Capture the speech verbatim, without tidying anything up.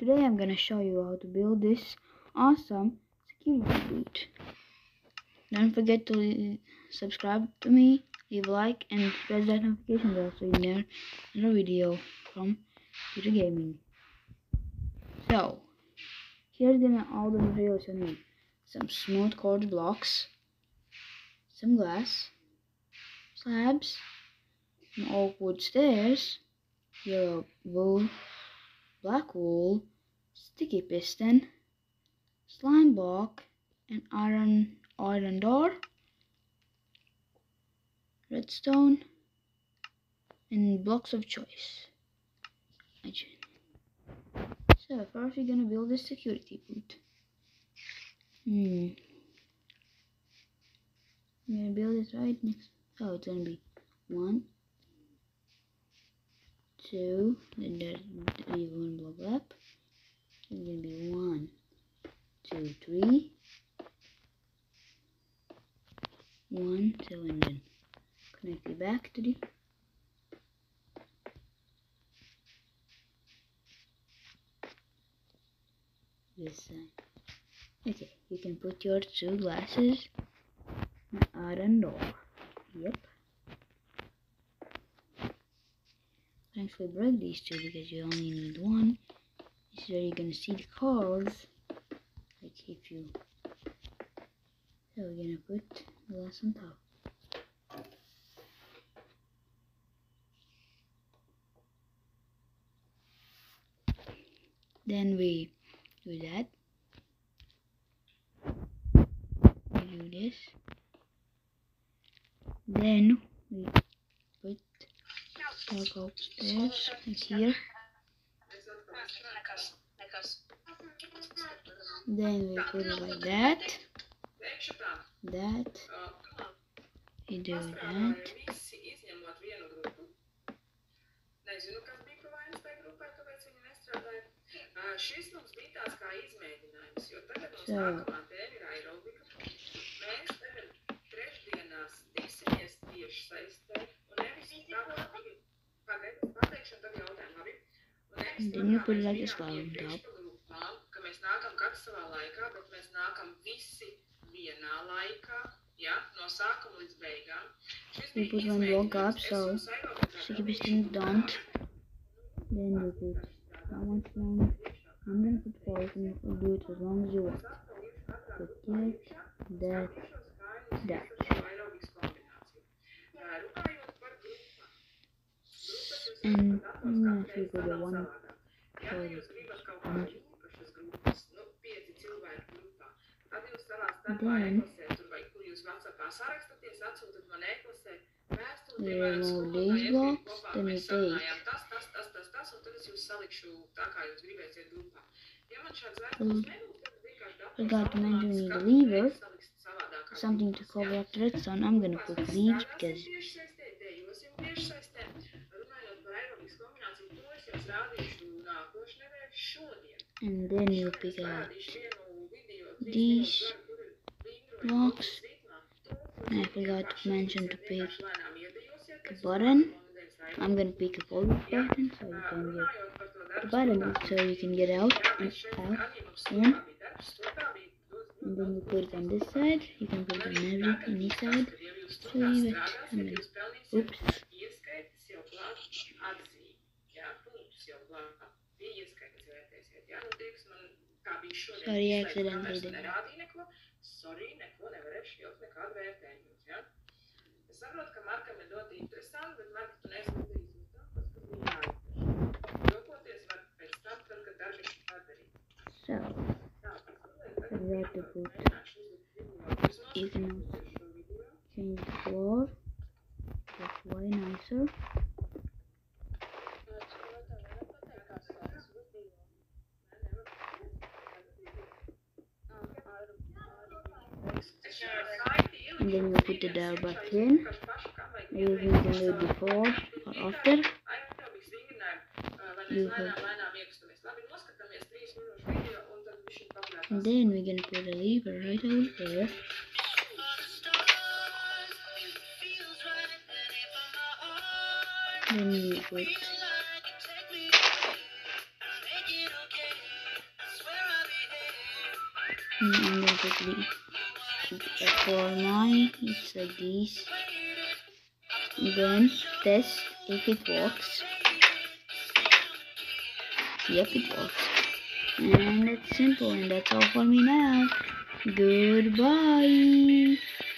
today I'm gonna show you how to build this awesome security boot. Don't forget to subscribe to me, leave a like, and press that notification bell so you never miss a video from Future Gaming. So, here's gonna all the materials you need: some smooth quartz blocks, some glass slabs, some oak wood stairs, yellow wool, black wool, sticky piston, slime block, an iron iron door, redstone, and blocks of choice. So first we're gonna build this security boot. Hmm. I'm gonna build it right next. Oh, it's gonna be one, two, then there's one block up. It's gonna be one, two, three, one, two, and then connect it back to the this side. Okay, you can put your two glasses in the iron door. Yep. Actually break these two because you only need one. This is where you're gonna see the cars. Like if you so we're gonna put the glass on top. Then we do that. We do this. Then we put talk upstairs, like here. Then we put it like that. That. We do that. So, and then you put it like a slab on top. We put one block up so sticky piston don't. Then we put how much long? I'm gonna put four and we'll do it as long as you want. Put that, that, that. And I'm gonna actually put the one for the sponge. Then we remove these blocks, then we take um, forgot to mention we need a lever, something to cover up the redstone. I'm gonna put leaves because and then you pick out these blocks. And I forgot to mention to pick a button. I'm gonna pick a volume button so you can get the button so you can get out and out in. And then you put it on this side. You can put it on every on this side. So leave it. And then, oops. Sorry, I accidentally did that. So, we have to put, you can change the floor, that's way nicer. And then you put the door back in. Maybe you can do it before or after. You have, and then we're gonna put a lever right over there. Then you put I'm gonna quickly for my it's like this. Then test if it works. Yep, it works. And it's simple, and that's all for me now. Goodbye.